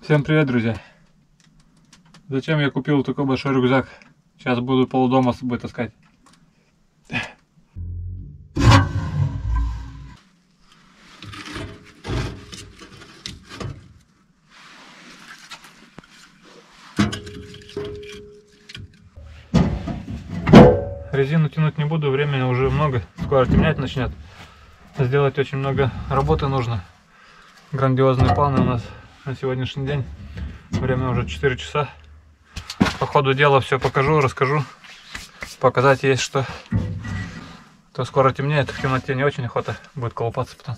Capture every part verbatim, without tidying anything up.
Всем привет, друзья! Зачем я купил такой большой рюкзак? Сейчас буду полдома с собой таскать. Резину тянуть не буду, времени уже много, скоро темнять начнет. Сделать очень много работы нужно. Грандиозные планы у нас на сегодняшний день. Время уже четыре часа. По ходу дела все покажу, расскажу. Показать есть что. То скоро темнеет, в темноте не очень охота будет колупаться потом.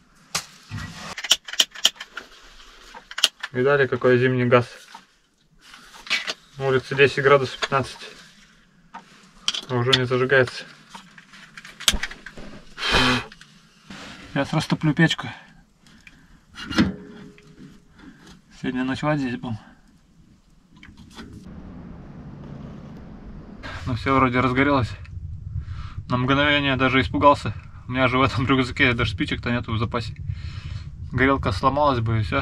Видали, какой зимний газ? На улице десять градусов пятнадцать. Уже не зажигается. Сейчас растоплю печку. Сегодня ночевать здесь будем. Ну все, вроде разгорелось. На мгновение даже испугался. У меня же в этом рюкзаке даже спичек-то нету в запасе. Горелка сломалась бы и все.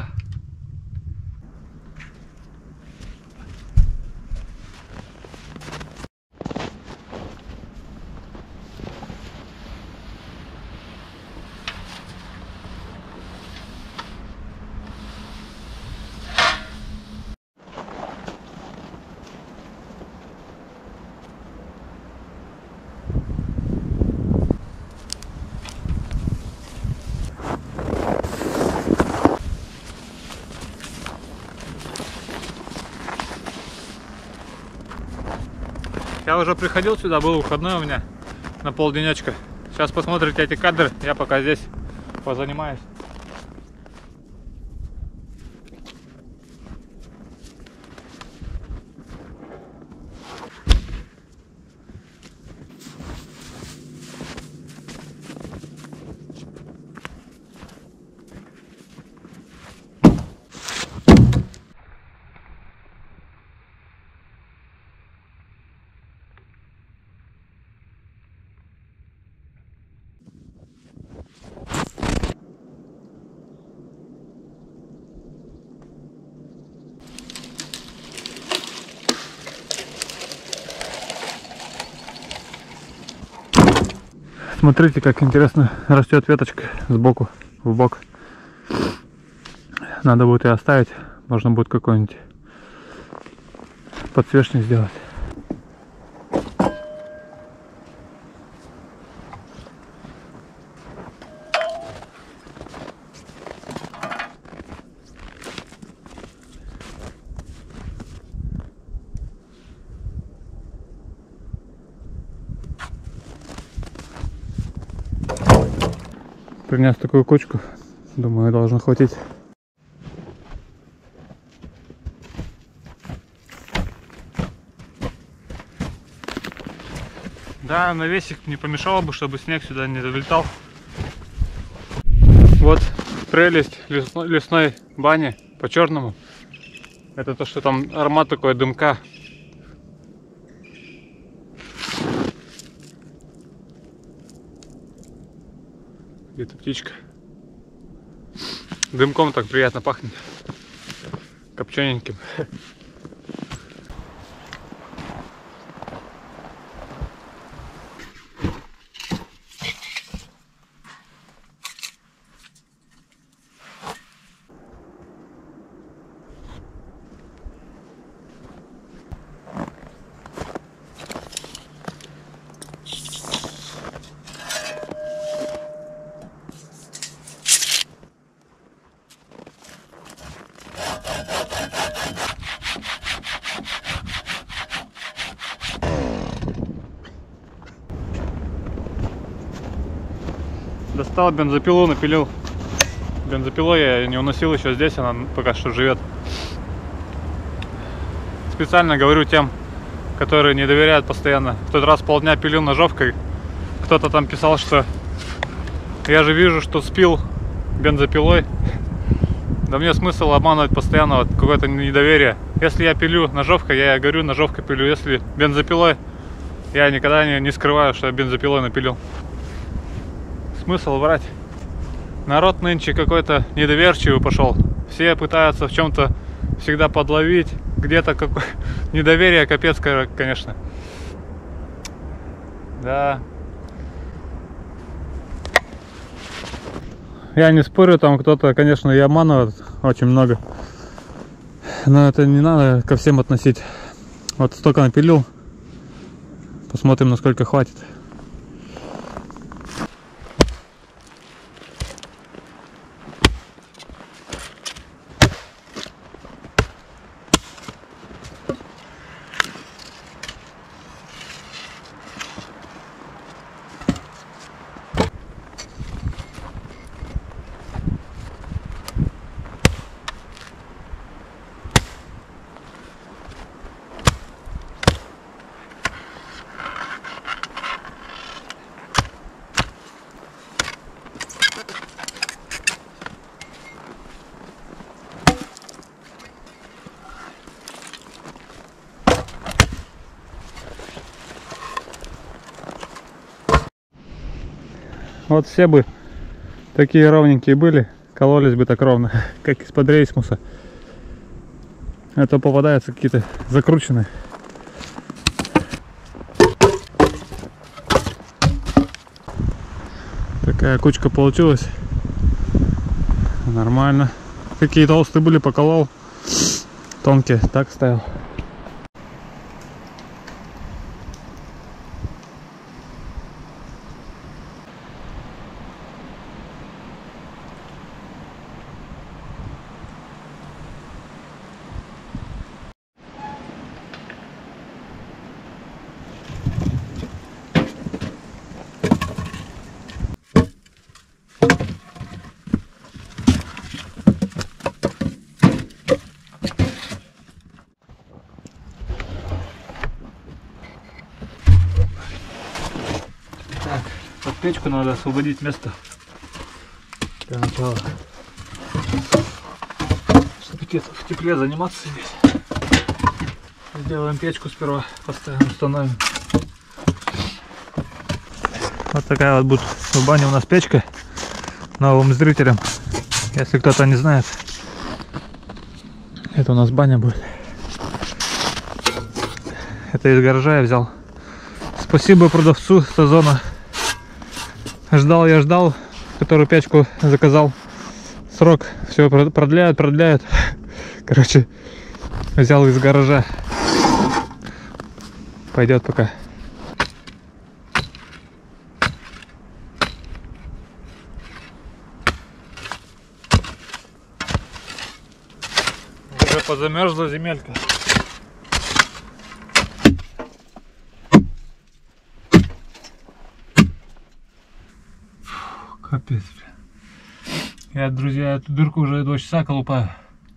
Я уже приходил сюда, был выходной у меня на полденечка. Сейчас посмотрите эти кадры, я пока здесь позанимаюсь. Смотрите, как интересно растет веточка сбоку, в бок. Надо будет ее оставить, можно будет какой-нибудь подсвечник сделать. Принес такую кучку, думаю, должно хватить. Да, навесик не помешало бы, чтобы снег сюда не залетал. Вот прелесть лесной, лесной бани по-черному. Это то, что там аромат такой дымка. Где-то птичка. Дымком так приятно пахнет. Копчененьким. Достал бензопилу, напилил. Бензопилой я не уносил еще здесь, она пока что живет. Специально говорю тем, которые не доверяют постоянно. В тот раз полдня пилил ножовкой. Кто-то там писал, что я же вижу, что спил бензопилой. Да мне смысл обманывать постоянно, вот какое-то недоверие. Если я пилю ножовкой, я говорю, ножовкой пилю. Если бензопилой, я никогда не, не скрываю, что я бензопилой напилил. Смысл врать? Народ нынче какой-то недоверчивый пошел. Все пытаются в чем-то всегда подловить. Где-то как... недоверие капец, конечно. Да. Я не спорю, там кто-то, конечно, и обманывает очень много. Но это не надо ко всем относить. Вот столько напилил. Посмотрим, насколько хватит. Вот все бы такие ровненькие были, кололись бы так ровно, как из-под рейсмуса. А то попадаются какие-то закрученные. Такая кучка получилась. Нормально. Какие толстые были, поколол. Тонкие так ставил. Так, под печку надо освободить место для начала, чтобы в тепле заниматься здесь. Сделаем печку сперва, поставим, установим. Вот такая вот будет в бане у нас печка. Новым зрителям, если кто-то не знает, это у нас баня будет. Это из гаража я взял. Спасибо продавцу с Озона. Ждал я ждал, которую печку заказал. Срок все продляют, продляют. Короче, взял из гаража. Пойдет пока. Уже позамерзла земелька. Капец, бля. Я, друзья, эту дырку уже два часа колупаю.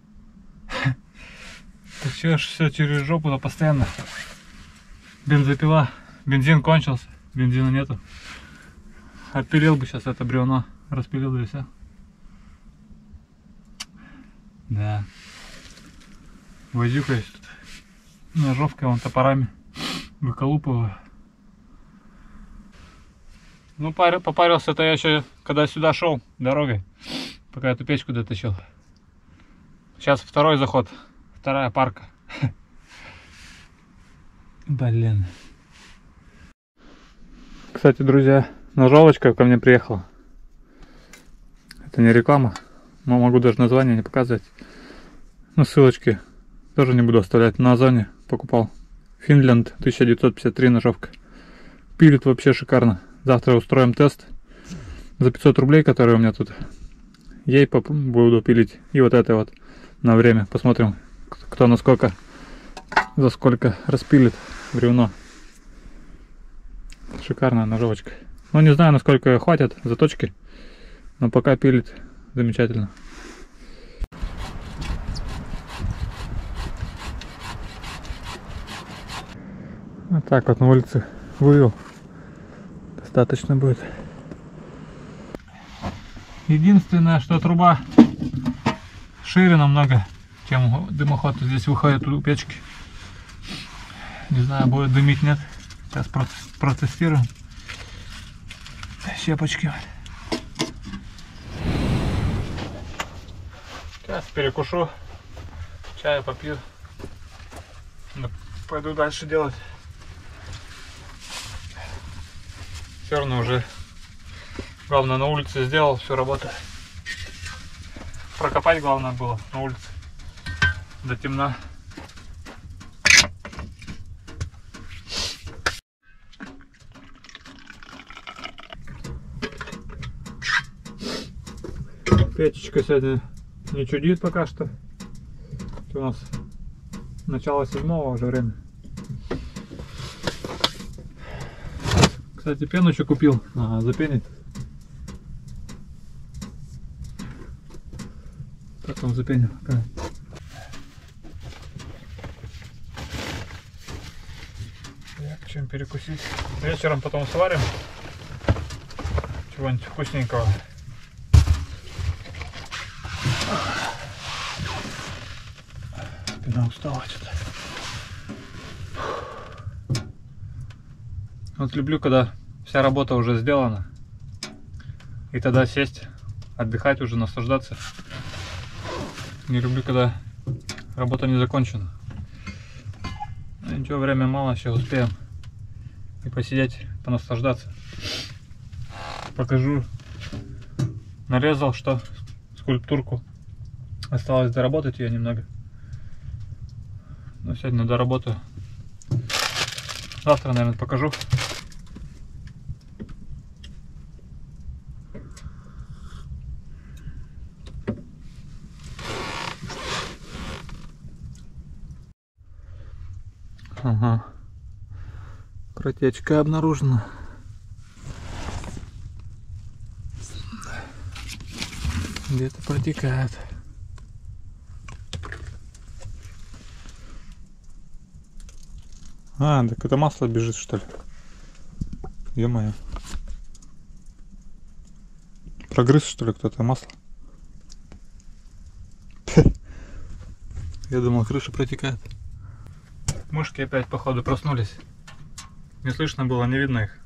Так все, все через жопу-то постоянно. Бензопила. Бензин кончился. Бензина нету. Отпилил бы сейчас это бревно. Распилил и все. Да. Возюкаюсь тут. Ножовкой, вон топорами. Выколупываю. Ну, попарился-то я еще, когда сюда шел дорогой, пока эту печку дотащил. Сейчас второй заход, вторая парка. Блин. Кстати, друзья, ножовочка ко мне приехала. Это не реклама, но могу даже название не показывать. Ну, ссылочки тоже не буду оставлять. На Озоне покупал. Финленд тысяча девятьсот пятьдесят три ножовка. Пилит вообще шикарно. Завтра устроим тест за пятьсот рублей, которые у меня тут. Ей буду пилить. И вот это вот на время. Посмотрим, кто насколько, за сколько распилит бревно. Шикарная ножовочка. Ну, не знаю, насколько хватит заточки, но пока пилит замечательно. Вот так вот на улице вывел. Достаточно будет. Единственное, что труба шире намного, чем дымоход здесь выходит у печки. Не знаю, будет дымить, нет. Сейчас протестируем. Щепочки. Сейчас перекушу Чаю попью. Пойду дальше делать. Все равно уже главное на улице сделал всю работу. Прокопать главное было на улице до темна. Петечка сегодня не чудит пока что. Это у нас начало седьмого уже время. Кстати, пену еще купил. Ага, запенить. Как он запенил? Чем перекусить? Вечером потом сварим чего-нибудь вкусненького. Спина устала что-то. Вот люблю, когда вся работа уже сделана, и тогда сесть, отдыхать, уже наслаждаться. Не люблю, когда работа не закончена. Но ничего, время мало, еще успеем и посидеть, понаслаждаться. Покажу. Нарезал, что скульптурку. Осталось доработать ее немного. Но сегодня доработаю. Завтра, наверное, покажу. Ага. Протечка обнаружена. Где-то протекает. А, так это масло бежит, что ли? Е-мое. Прогрыз, что ли, кто-то масло? Я думал, крыша протекает. Мышки опять, походу, проснулись. Не слышно было, не видно их.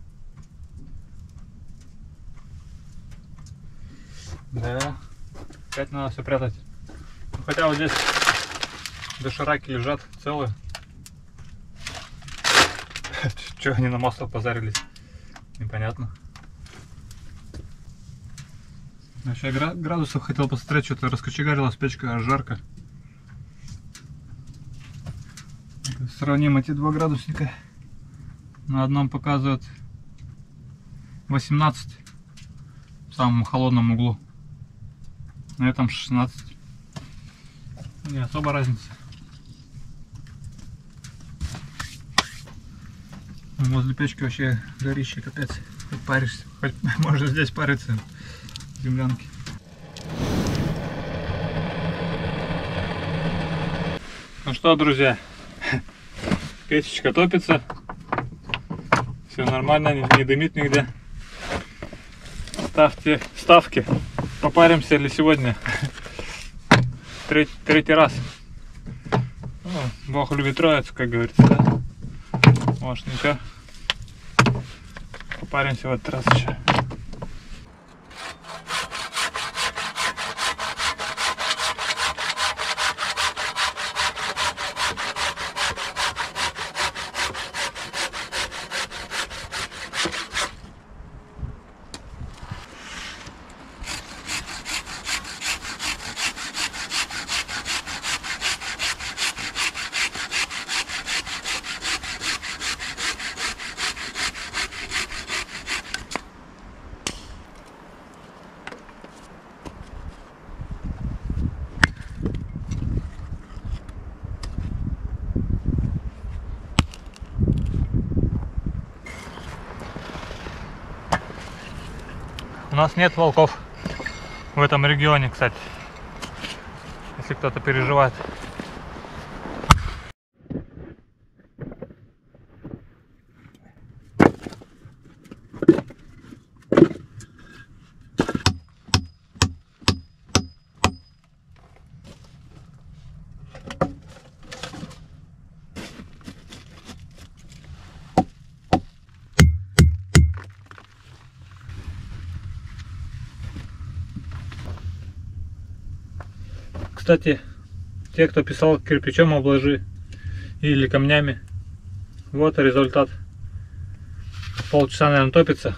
Да, опять надо все прятать. Хотя вот здесь дошираки лежат целые. Че они на масло позарились? Непонятно. Еще градусов хотел посмотреть, что-то раскочегарилась печка, аж жарко. Сравним эти два градусника. На одном показывает восемнадцать в самом холодном углу, на этом шестнадцать. Не особо разница. Возле печки вообще горище, капец. Хоть паришься, хоть можно здесь париться в землянке. Ну что, друзья, печечка топится. Все нормально, не дымит нигде. Ставьте ставки. Попаримся ли сегодня? Треть, третий раз. Ну, Бог любит троицу, как говорится, да? Может, ничего. Попаримся в этот раз еще. У нас нет волков в этом регионе, кстати, если кто-то переживает. Кстати, Те, кто писал кирпичом обложи или камнями. Вот результат. Полчаса, наверное, топится.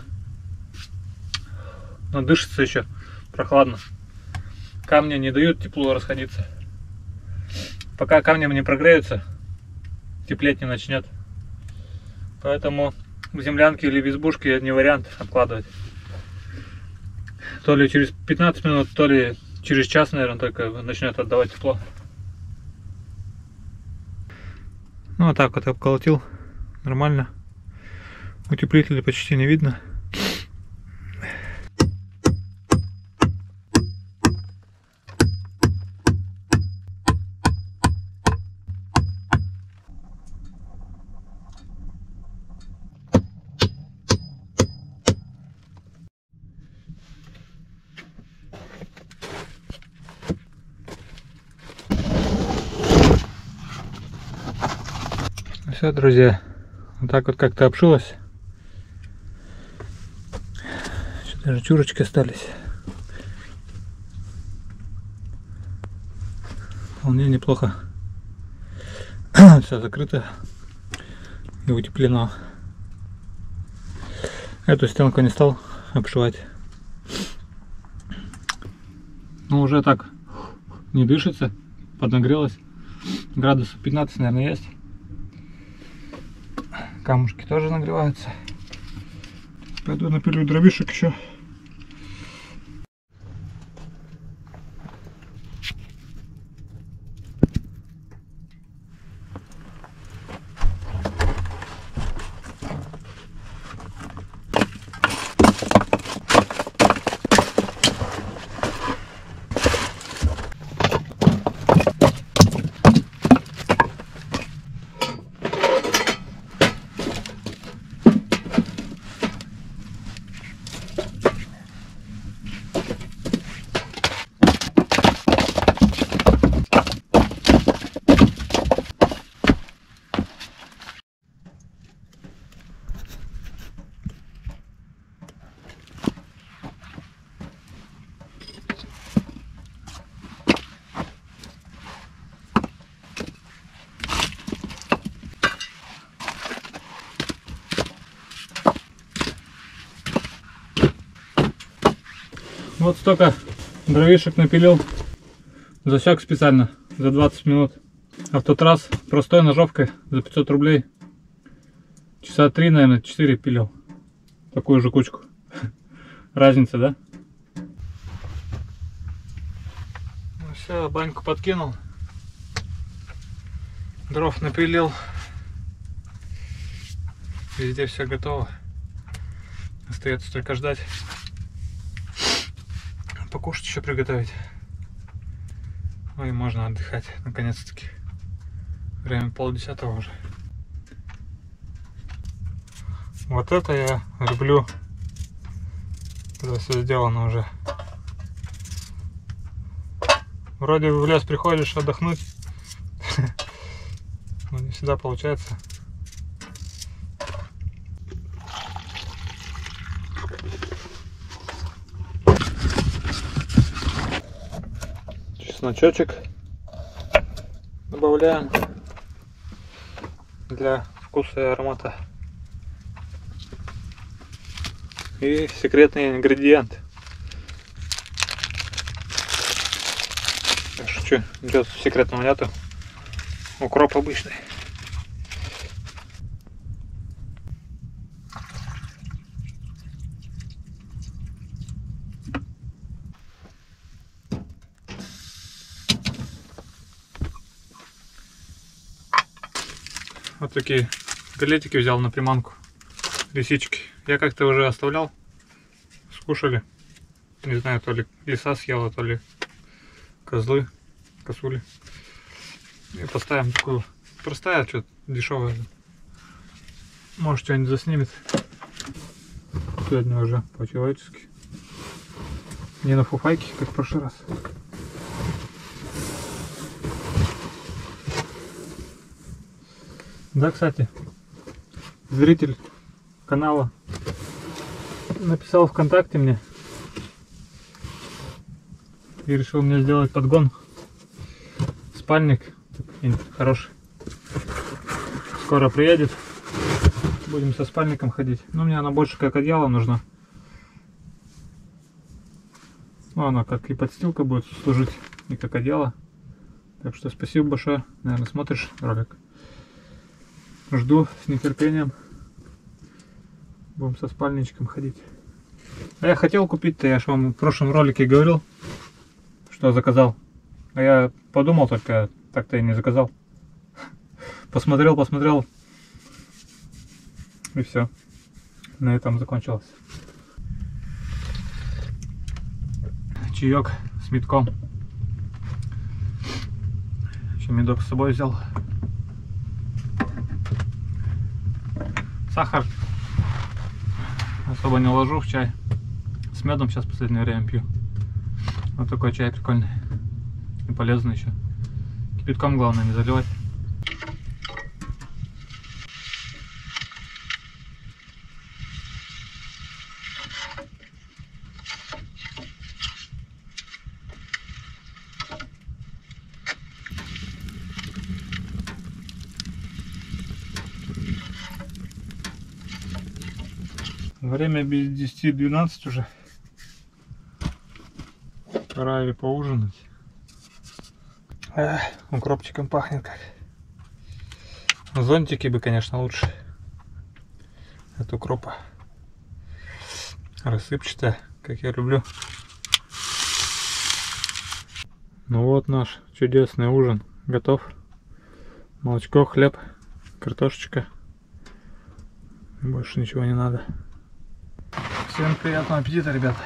Но дышится еще прохладно. Камни не дают теплу расходиться. Пока камни не прогреются, теплеть не начнет. Поэтому в землянке или в избушке не вариант откладывать. То ли через пятнадцать минут, то ли через час, наверное, только начнет отдавать тепло. Ну, вот так вот обколотил. Нормально. Утеплителя почти не видно. Все, друзья, вот так вот как-то обшилось. Еще даже чурочки остались. Вполне неплохо. Все закрыто и утеплено. Эту стенку не стал обшивать. Ну, уже так не дышится, поднагрелось. Градусов пятнадцать, наверное, есть. Камушки тоже нагреваются. Пойду напилю дровишек еще. Вот столько дровишек напилил. Засек специально за двадцать минут. А в тот раз простой ножовкой за пятьсот рублей часа три, наверное, четыре пилил. Такую же кучку. Разница, да? Ну все, баньку подкинул. Дров напилил. Везде все готово. Остается только ждать. Покушать еще приготовить. Ну и можно отдыхать, наконец-таки. Время полдесятого уже. Вот это я люблю, когда все сделано уже. Вроде в лес приходишь отдохнуть, но не всегда получается. Чесночочек добавляем для вкуса и аромата. И секретный ингредиент. Я шучу, ничего секретного нету. Укроп обычный. Вот такие галетики взял на приманку. Лисички. Я как-то уже оставлял. Скушали. Не знаю, то ли лиса съела, то ли козлы, косули. И поставим такую. Простая, что-то дешевая. Может, что-нибудь заснимет. Сегодня уже по-человечески. Не на фуфайке, как в прошлый раз. Да, кстати, зритель канала написал ВКонтакте мне и решил мне сделать подгон с спальник хороший. Скоро приедет. Будем со спальником ходить. Но мне она больше как одеяло нужна. Ну, она как и подстилка будет служить, и как одеяло. Так что спасибо большое. Наверное, смотришь ролик. Жду с нетерпением. Будем со спальничком ходить. А я хотел купить-то, я же вам в прошлом ролике говорил, что заказал. А я подумал только, так-то и не заказал. Посмотрел, посмотрел. И все. На этом закончилось. Чаек с медком. Еще медок с собой взял. Сахар особо не ложу в чай. С медом сейчас в последнее время пью. Вот такой чай прикольный. И полезный еще. Кипятком главное не заливать. Время без десяти двенадцать уже. Пора и поужинать. Эх, укропчиком пахнет как. Зонтики бы, конечно, лучше. От укропа. Рассыпчатая, как я люблю. Ну вот наш чудесный ужин готов. Молочко, хлеб, картошечка. Больше ничего не надо. Всем приятного аппетита, ребята.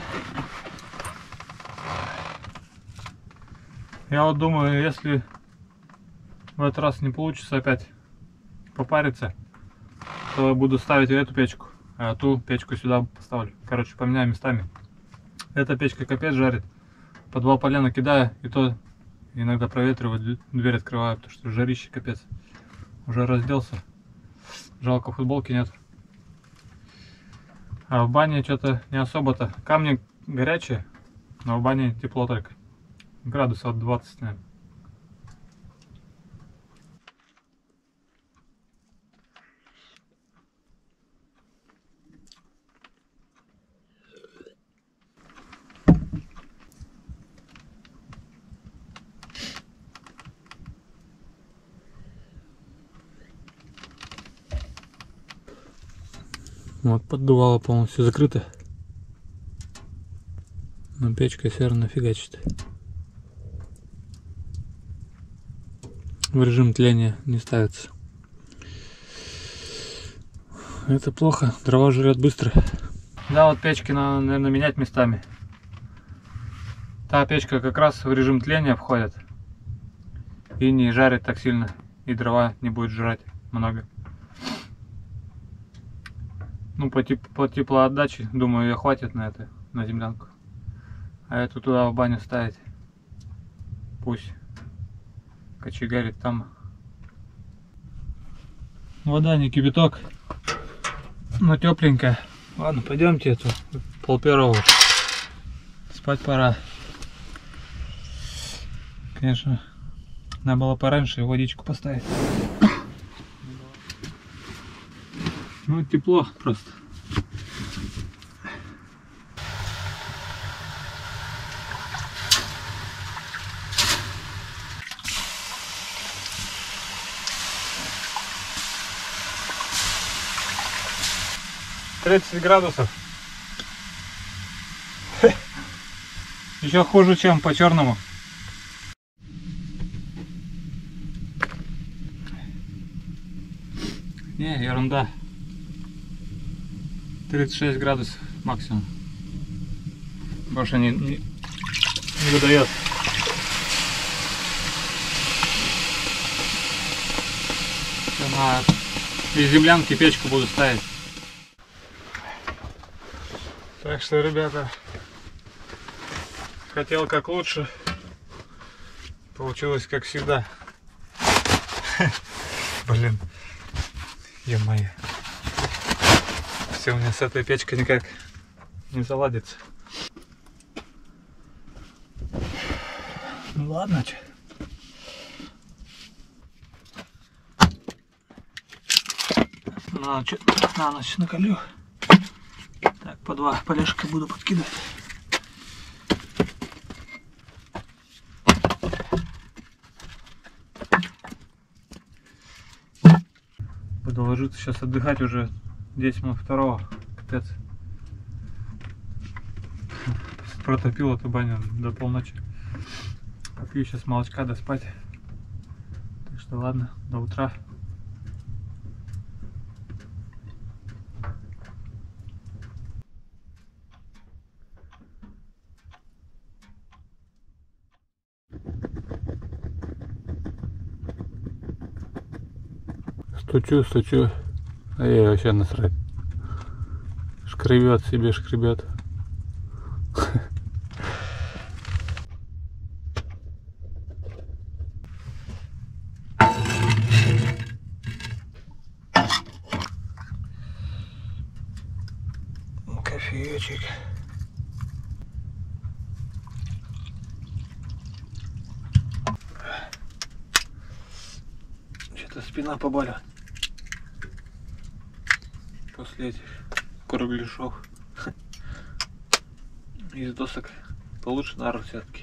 Я вот думаю, если в этот раз не получится опять попариться, то буду ставить эту печку, а ту печку сюда поставлю. Короче, поменяю местами. Эта печка капец жарит. По два полена кидаю, и то иногда проветриваю, дверь открываю, потому что жарище капец. Уже разделся. Жалко, футболки нет. А в бане что-то не особо-то. Камни горячие, но в бане тепло только. Градусов двадцать, наверное. Вот поддувало полностью закрыто. Но печка все равно фигачит. В режим тления не ставится. Это плохо, дрова жрет быстро. Да, вот печки надо, наверное, менять местами. Та печка как раз в режим тления входит. И не жарит так сильно. И дрова не будет жрать много. Ну, по, тип, по теплоотдаче, думаю, ее хватит на это, на землянку. А эту туда в баню ставить. Пусть кочегарит там. Вода не кипяток, но тепленькая. Ладно, пойдемте, это пол первого. Спать пора. Конечно, надо было пораньше водичку поставить. Ну, тепло просто. тридцать градусов. Еще хуже, чем по черному. Не, ерунда. тридцать шесть градусов максимум. Больше не, не, не выдает. На из землянки печку буду ставить. Так что, ребята, хотел как лучше, получилось как всегда. Блин, ё-моё. Все у меня с этой печкой никак не заладится. Ну ладно, на ночь, на ночь наколю. Так, по два полежка буду подкидывать. Буду ложиться сейчас отдыхать, уже десять минут второго. Капец. Протопил эту баню до полночи. Попью сейчас молочка, да спать. Так что ладно, до утра. Стучу, стучу, а ей вообще насрать. Шкребет себе, шкребет. Кофеечек. Что-то спина поболела после этих кругляшов. Из досок получше, наверное, все-таки.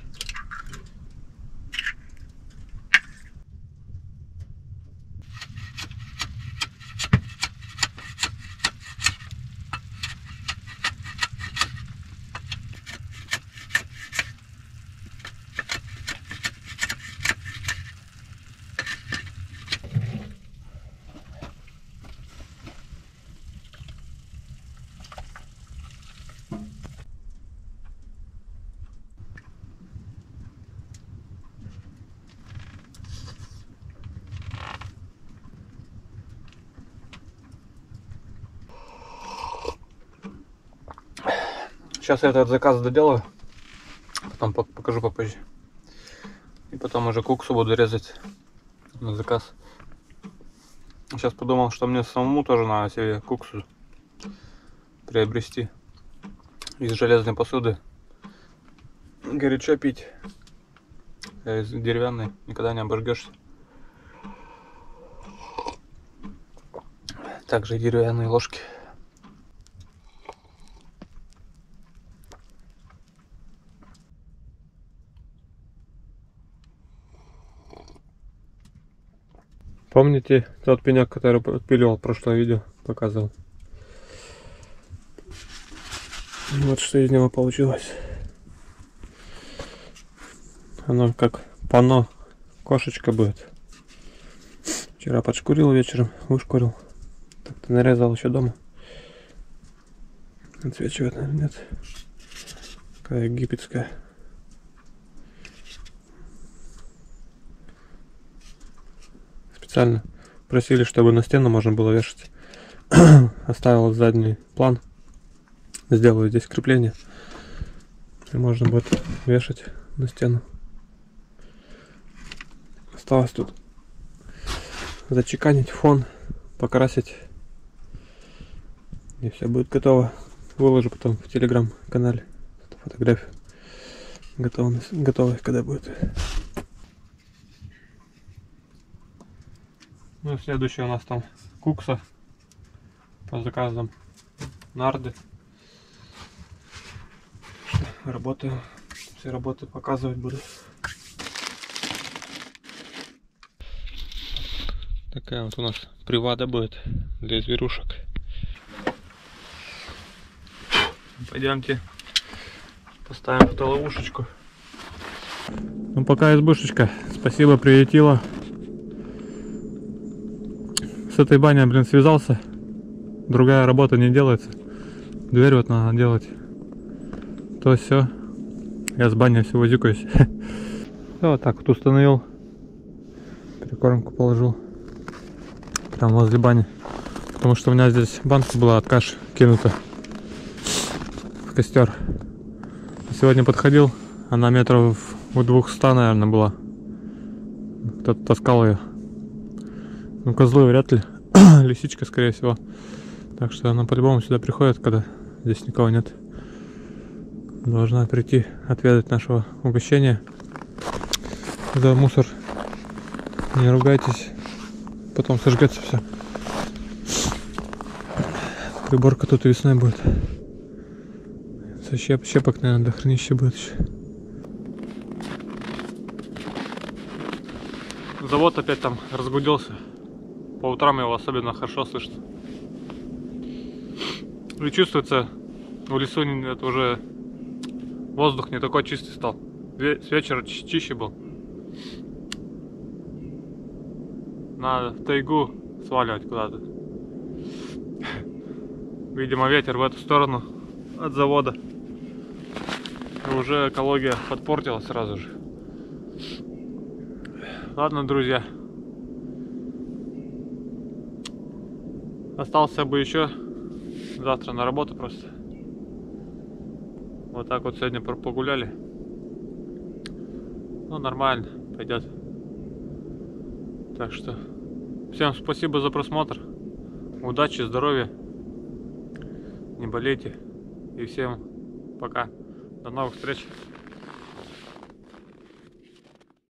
Сейчас я этот заказ доделаю, потом покажу попозже. И потом уже куксу буду резать на заказ. Сейчас подумал, что мне самому тоже надо себе куксу приобрести из железной посуды. Горячо пить, а из деревянной никогда не обожгешься. Также и деревянные ложки. Помните тот пенек, который отпиливал в прошлое видео, показывал? Вот что из него получилось. Оно как панно, кошечка будет. Вчера подшкурил вечером, вышкурил. Так-то нарезал еще дома. Отсвечивает, наверное, нет. Такая египетская. Специально просили, чтобы на стену можно было вешать. Оставил задний план. Сделаю здесь крепление. И можно будет вешать на стену. Осталось тут зачеканить фон, покрасить. И все будет готово. Выложу потом в телеграм-канале фотографию. Готовность, готовность когда будет. Ну и следующее у нас там кукса по заказам, нарды. Работаю, все работы показывать буду. Такая вот у нас привада будет для зверушек. Пойдемте поставим фотоловушечку. Ну пока избушечка, спасибо, приютила. С этой баней, блин, связался. Другая работа не делается. Дверь вот надо делать. То все. Я с баней все возюкаюсь. Вот так вот установил. Прикормку положил. Прям возле бани. Потому что у меня здесь банка была от каши кинута в костер. Сегодня подходил. Она метров у двухсот, наверное, была. Кто-то таскал ее. Ну, козлы вряд ли. Лисичка, скорее всего. Так что она по-любому сюда приходит, когда здесь никого нет. Должна прийти отведать нашего угощения. За мусор не ругайтесь. Потом сожгется все. Приборка тут и весной будет. Щеп, щепок, наверное, до хренища будет еще. Завод опять там разгуделся. По утрам его особенно хорошо слышно. И чувствуется, в лесу это уже воздух не такой чистый стал. С вечера чище был. Надо в тайгу сваливать куда-то. Видимо, ветер в эту сторону от завода. И уже экология подпортилась сразу же. Ладно, друзья. Остался бы еще завтра на работу просто. Вот так вот сегодня погуляли. Ну, нормально, пойдет. Так что всем спасибо за просмотр. Удачи, здоровья. Не болейте. И всем пока. До новых встреч.